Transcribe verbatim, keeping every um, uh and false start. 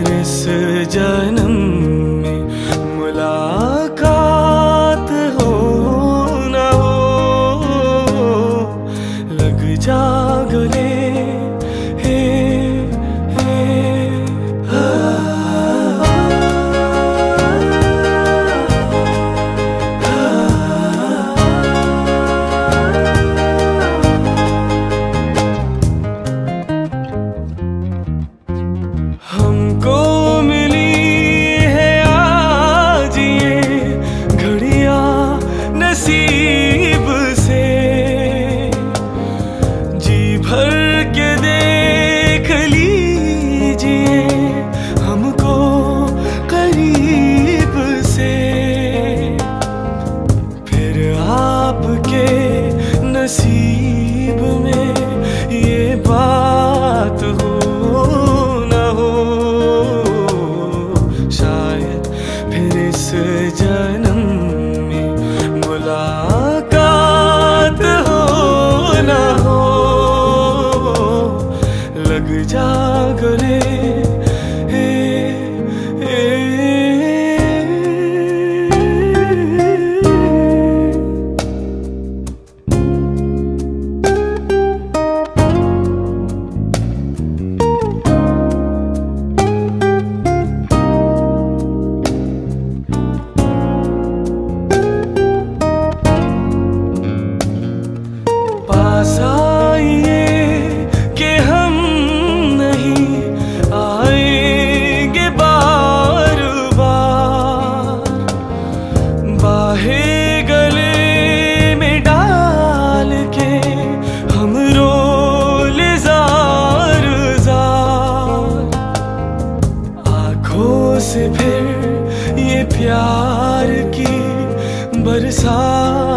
इस जन्म में मुलाकात हो न हो, लग जा गले हे हे हा। हमको मिली है आज ये घड़ियां नसीब से, जी भर के देख लीजिए हमको करीब से, फिर आपके नसीब में ये बात हो जन्म में मुलाकात हो न हो, लग जा गले हे हे। पास आइए कि हम नहीं आएंगे बार बार, बाहें गले में डाल के हम रोले जार जार, आँखों से फिर ये प्यार की बरसात